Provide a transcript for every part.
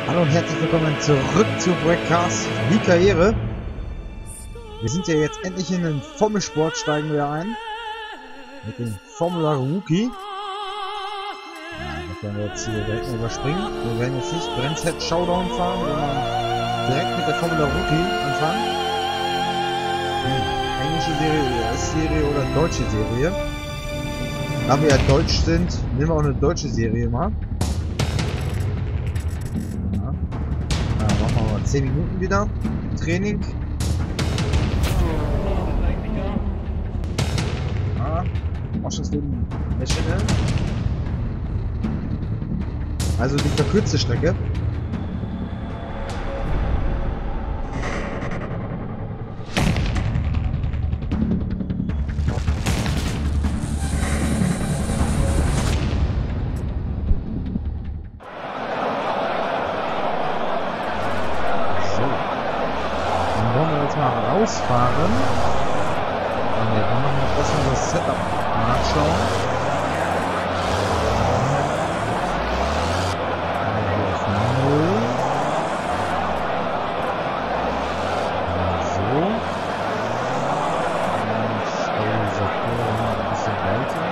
Hallo und herzlich willkommen zurück zu Projekt Cars wie Karriere. Wir sind ja jetzt endlich in den Formelsport, steigen wir ein. Mit dem Formula Rookie. Ja, das werden wir jetzt hier direkt mal überspringen. Wir werden jetzt nicht Brennset Showdown fahren, sondern direkt mit der Formula Rookie anfangen. Englische Serie, US-Serie oder deutsche Serie. Da wir ja deutsch sind, nehmen wir auch eine deutsche Serie mal. Machen wir mal 10 Minuten wieder Training. Ausschussleben National. Also die verkürzte Strecke. Rausfahren. Und wir wollen noch mal besser das Setup nachschauen. Hier auf 0. So. Und Stabilisatoren ein bisschen weiter.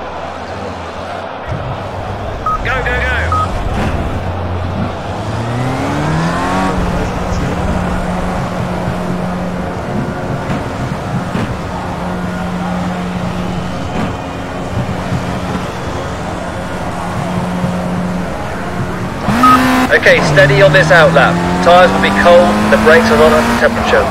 So. Go, go, go! Okay, steady on this outlap. Tyres will be cold, the brakes are not under temperature.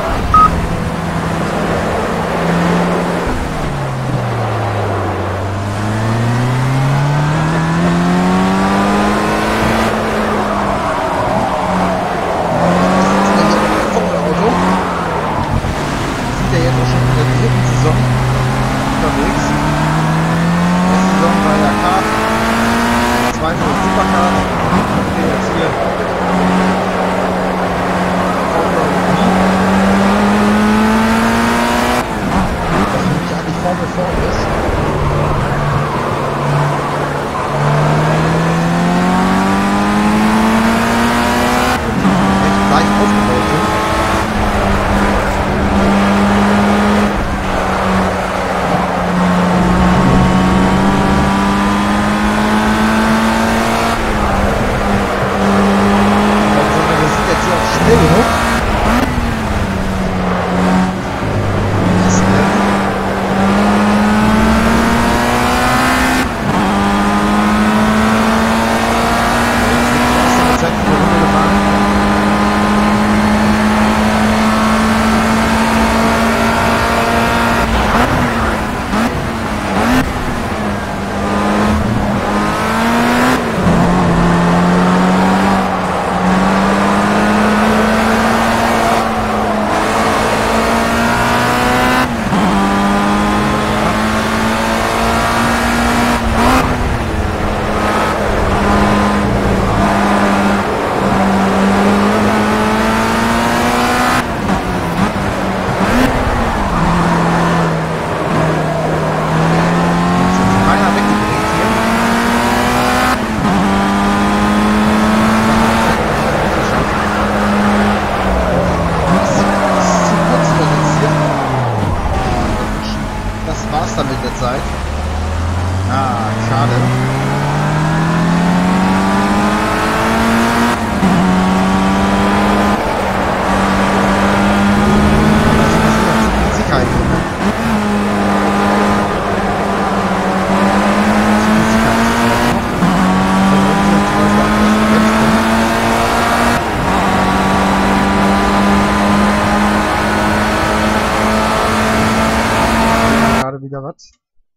Wieder was.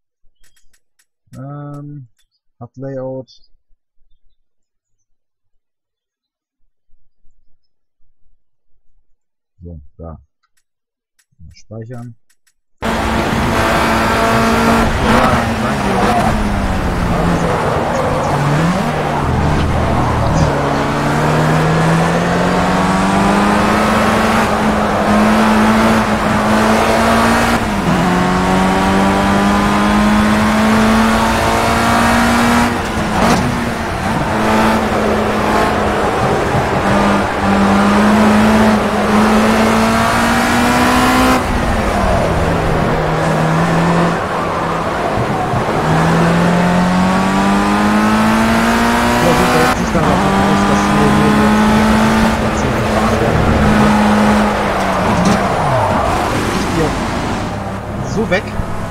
Hat Layout. So, da. Speichern. weg.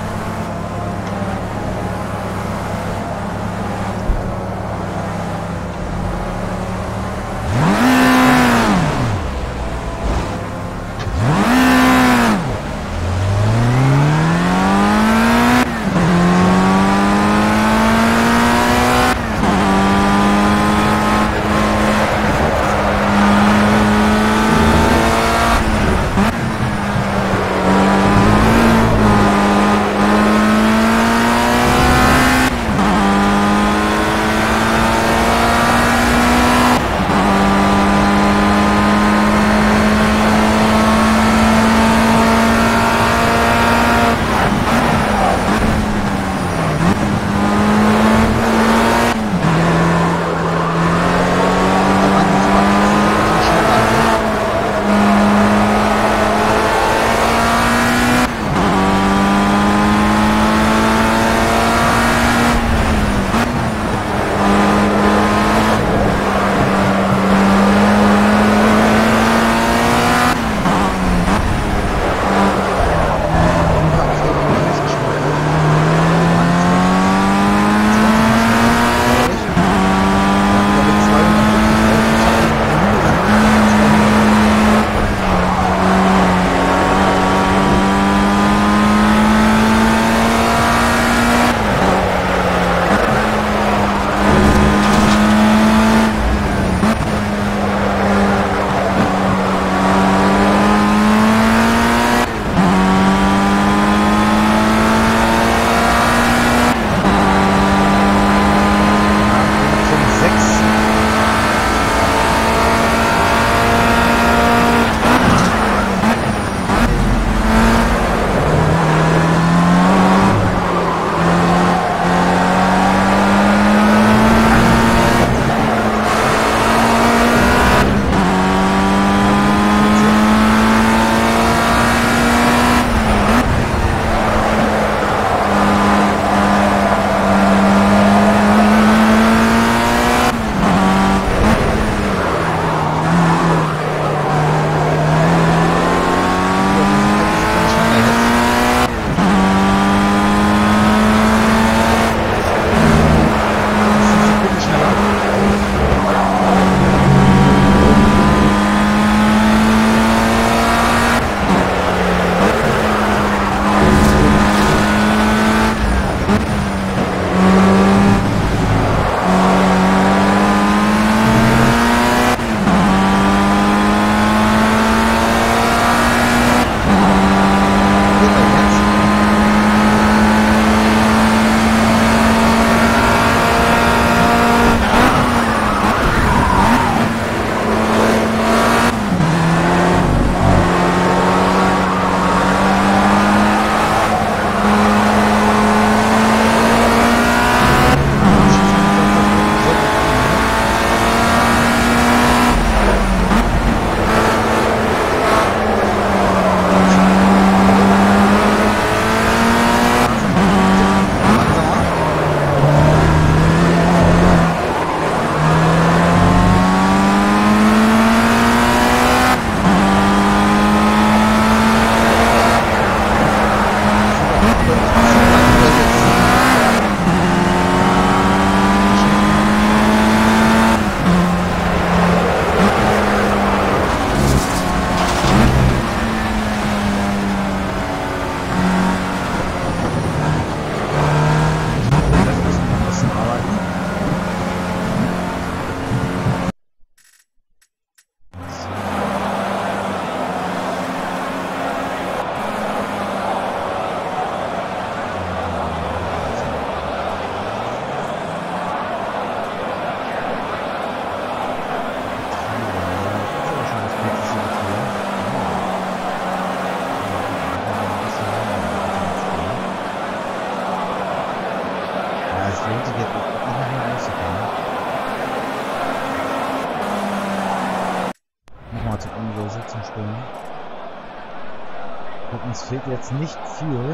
Uns fehlt jetzt nicht viel.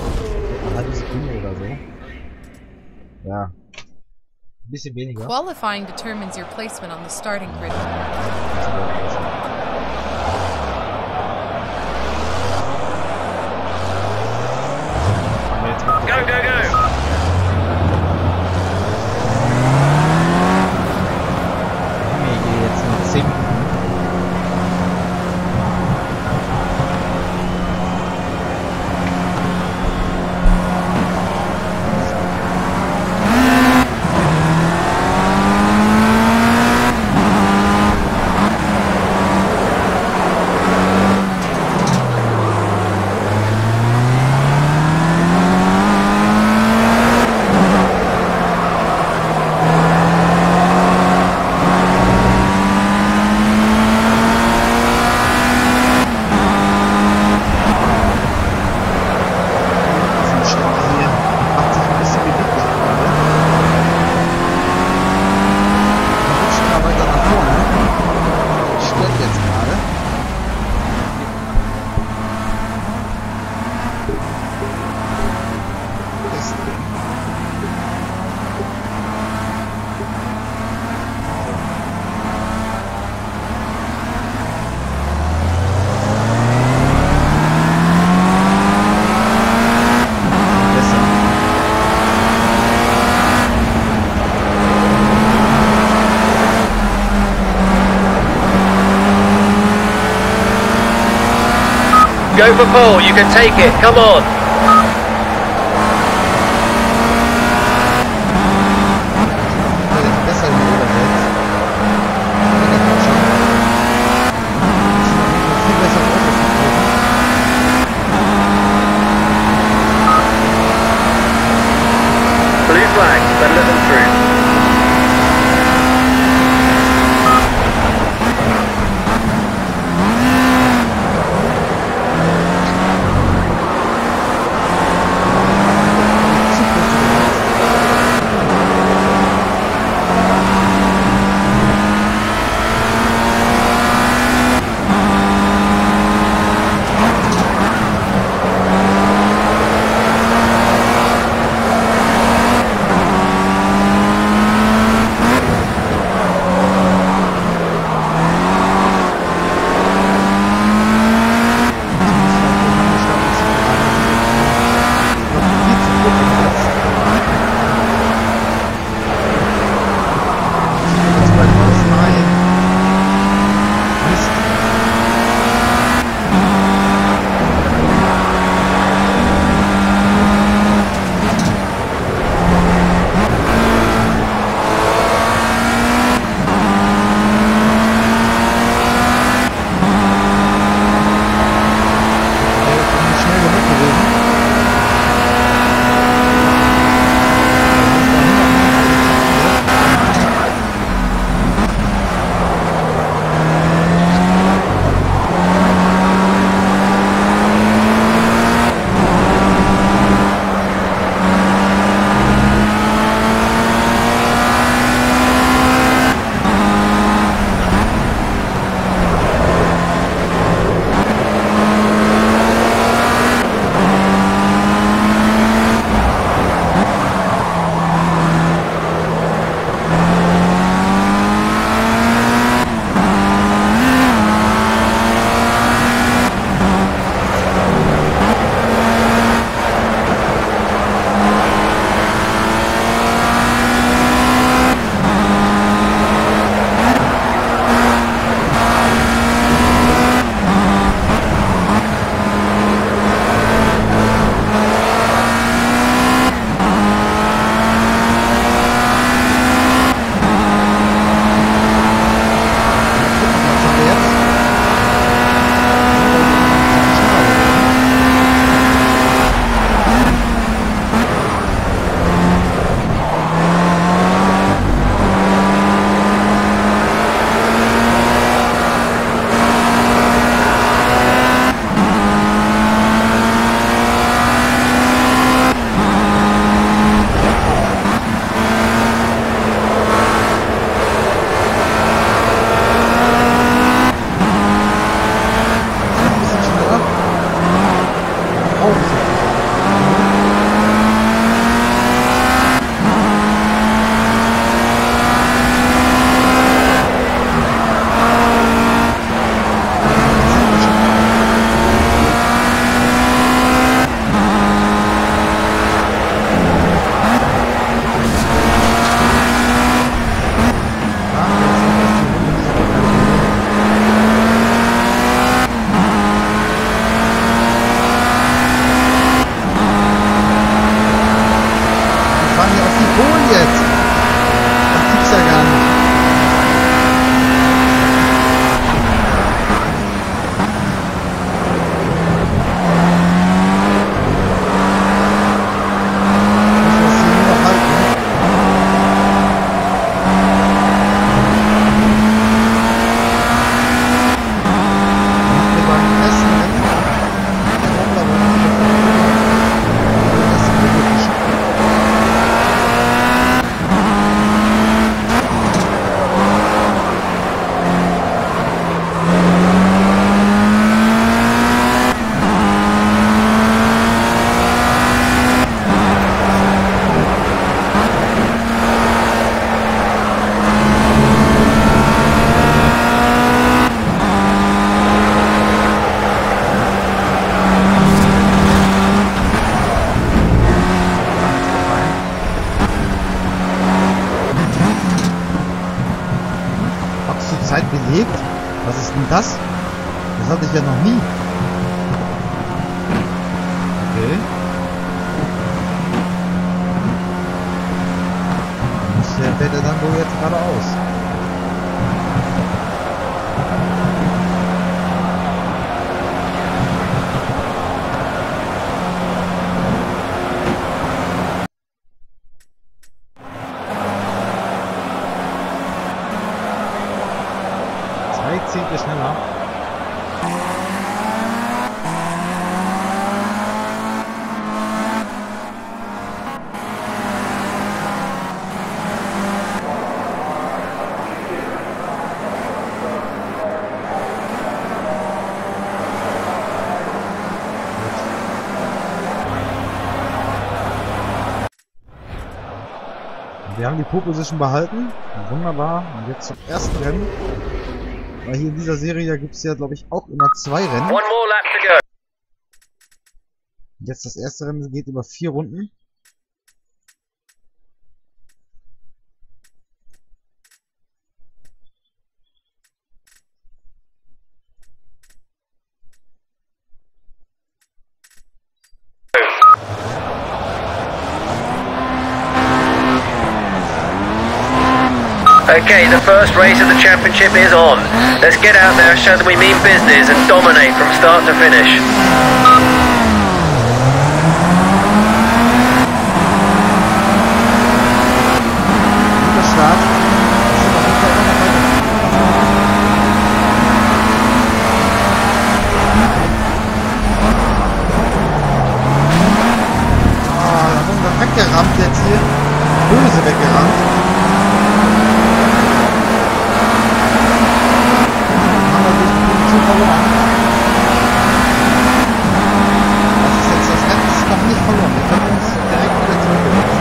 Eine halbe Sekunde oder so. Ja. Ein bisschen weniger. Qualifying determines your placement on the starting grid. 10 Minuten. Go for pole, you can take it, come on! Besser wie Oberwelt. Viel besser Blue flag, then let them through. bewegt. Was ist denn das? Das hatte ich ja noch nie. Okay. Der fährt er dann wohl jetzt geradeaus. Zwei Zehntel schneller. Wir haben die Pole Position behalten. Wunderbar. Und jetzt zum ersten Rennen. Weil hier in dieser Serie gibt es ja, glaube ich, auch immer 2 Rennen. One more lap to go. Und jetzt das erste Rennen geht über 4 Runden. Okay, the first race of the championship is on. Let's get out there, show that we mean business and dominate from start to finish. Guter Start. Da wurden wir weggerammt jetzt hier. Böse weggerammt. Verloren. Das ist jetzt, das Rennen ist noch nicht verloren. Wir können uns direkt wieder zurückgesetzt.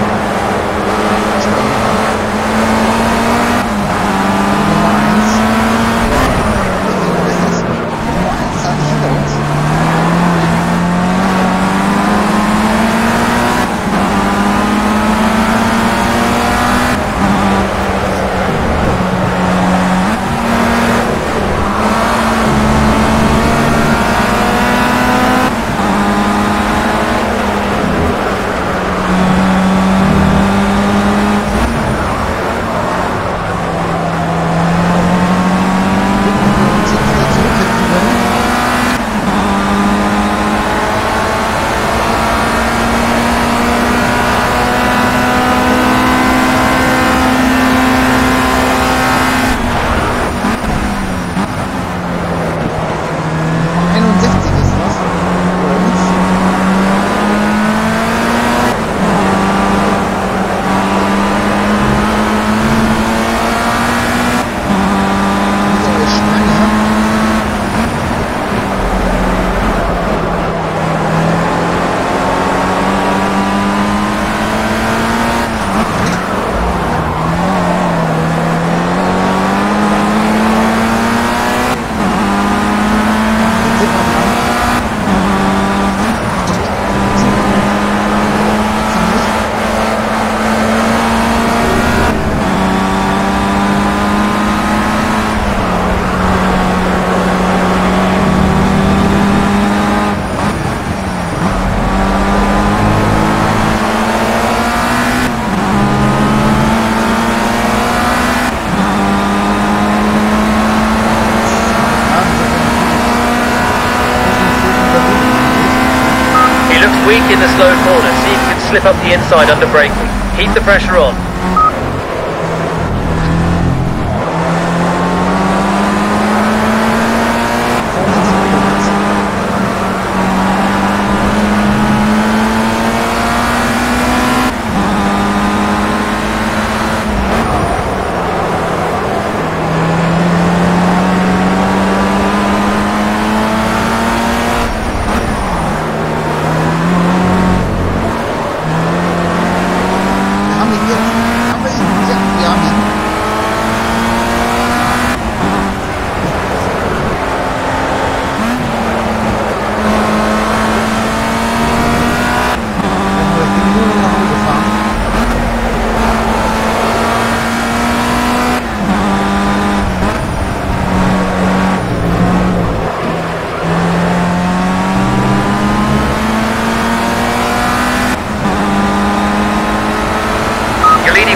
Nummer 1. Wer ist das? Nummer 1 ist eigentlich hinter uns. Weak in the slow corner, see if you can slip up the inside under braking. Keep the pressure on. Wir haben ihn jetzt.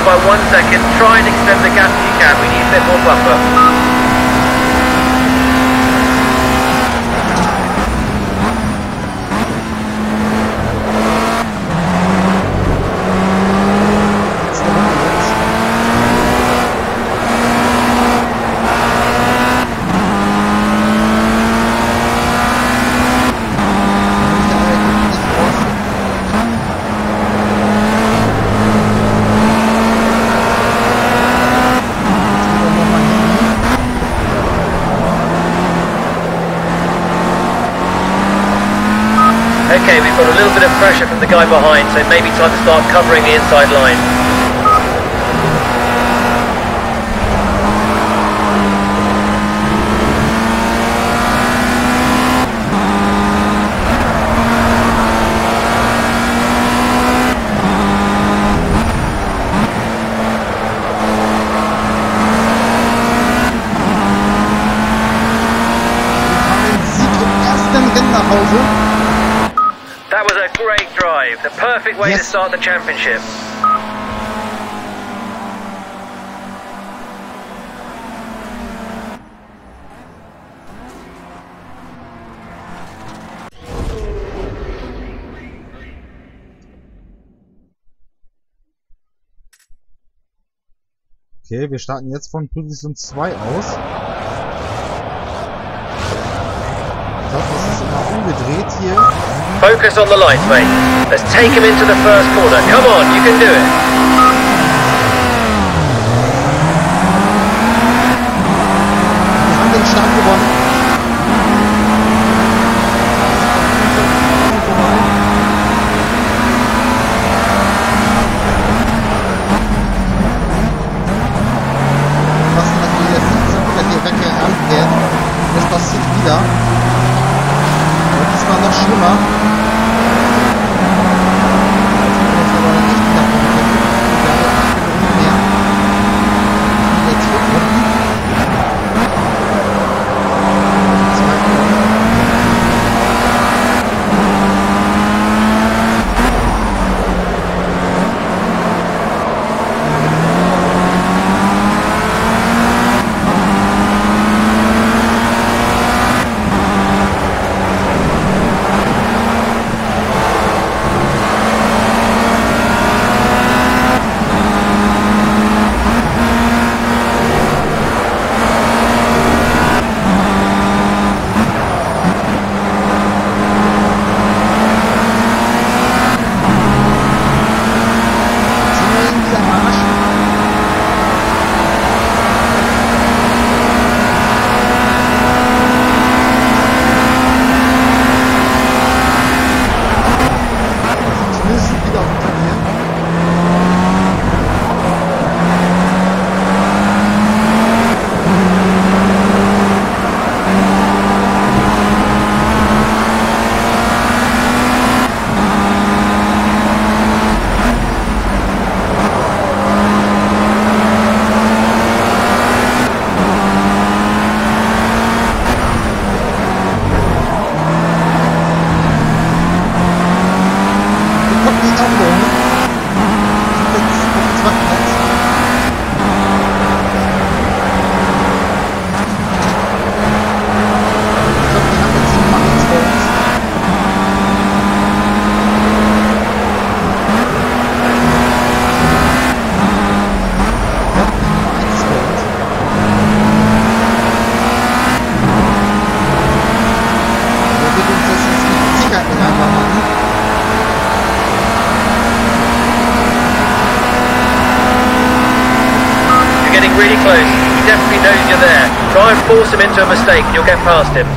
by 1 second. Try and extend the gap if you can. We need a bit more buffer. Okay, we've got a little bit of pressure from the guy behind, so maybe time to start covering the inside line. That was a great drive, the perfect way to start the championship. Okay, wir starten jetzt von Position 2 aus. Ich glaube, das ist immer umgedreht hier. Focus on the lights, mate. Let's take him into the first corner. Come on, you can do it. Wir haben den Start gewonnen. Was natürlich jetzt nicht hier weggerannt werden. Das passiert wieder. Das war noch schlimmer. Das war aber nicht davon mehr. Jetzt zurückrufen. Really close. He definitely knows you're there. Try and force him into a mistake and you'll get past him.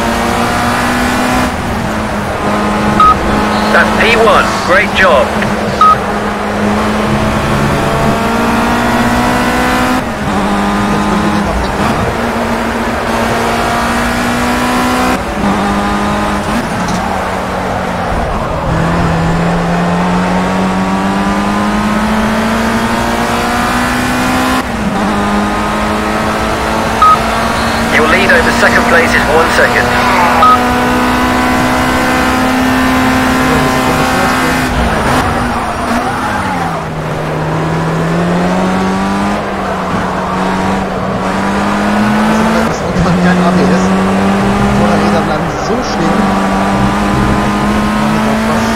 That's P1. Great job. Second place is 1 second. Kein ABS. Vorderräder bleiben so stehen. Nicht aufpassen.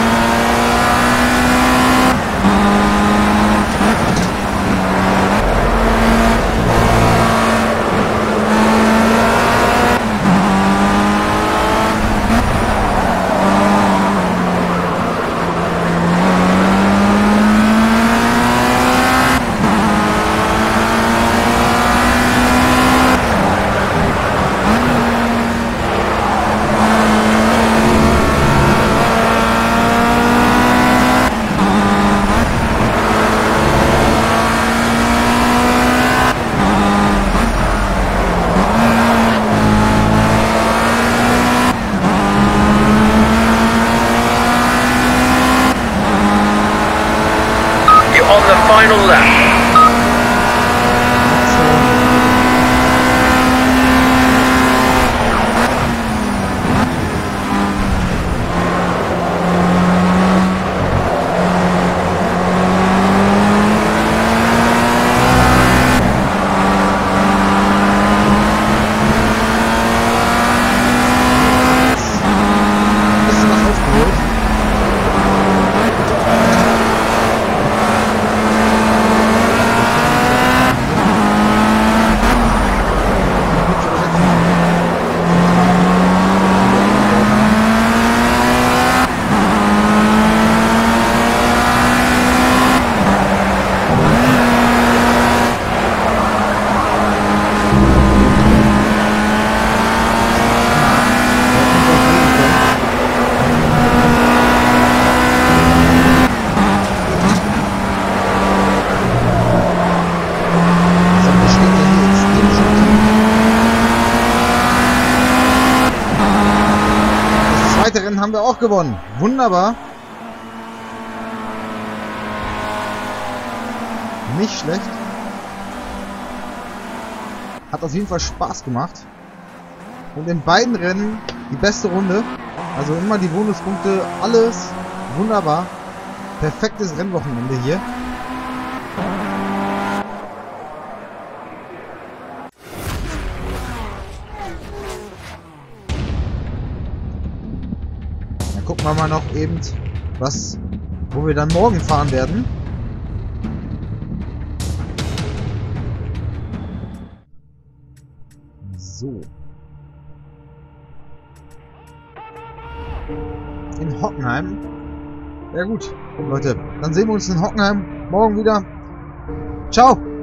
On the final lap. Bisschen was aufgeholt. Rennen haben wir auch gewonnen. Wunderbar. Nicht schlecht. Hat auf jeden Fall Spaß gemacht. Und in beiden Rennen die beste Runde. Also immer die Bonuspunkte. Alles wunderbar. Perfektes Rennwochenende hier. Gucken wir mal noch eben, wo wir dann morgen fahren werden. So. In Hockenheim. Ja gut, Leute, dann sehen wir uns in Hockenheim morgen wieder. Ciao!